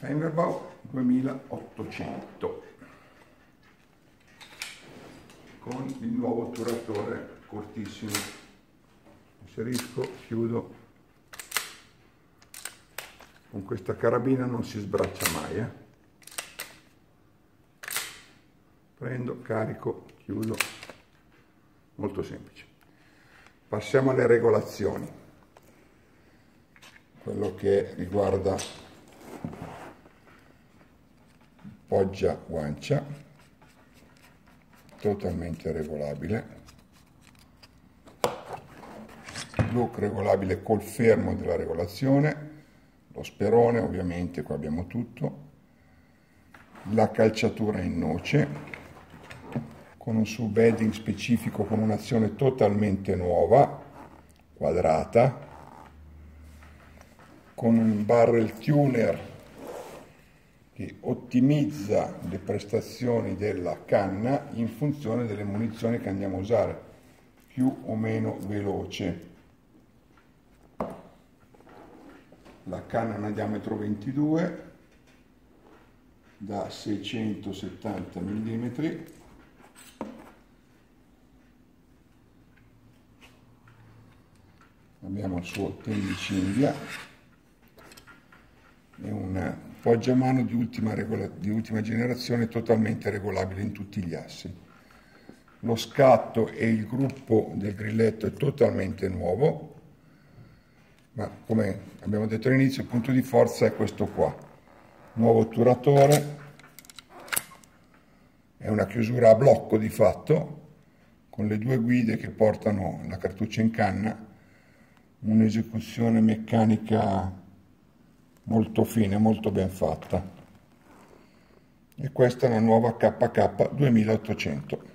Fenwerbau 2800 con il nuovo otturatore cortissimo. Inserisco, chiudo. Con questa carabina non si sbraccia mai. Prendo, carico, chiudo. Molto semplice. Passiamo alle regolazioni. Quello che riguarda poggia guancia, totalmente regolabile. Look regolabile col fermo della regolazione. Lo sperone, ovviamente, qua abbiamo tutto. La calciatura in noce, con un sub-heading specifico, con un'azione totalmente nuova, quadrata, con un barrel tuner che ottimizza le prestazioni della canna in funzione delle munizioni che andiamo a usare, più o meno veloce. La canna ha un diametro 22 da 670 mm. Abbiamo il suo tendicinghia e un poggiamano di ultima generazione, totalmente regolabile in tutti gli assi. Lo scatto e il gruppo del grilletto è totalmente nuovo, ma come abbiamo detto all'inizio il punto di forza è questo qua. Nuovo otturatore, è una chiusura a blocco di fatto, con le due guide che portano la cartuccia in canna, un'esecuzione meccanica molto fine, molto ben fatta. E questa è la nuova KK 2800.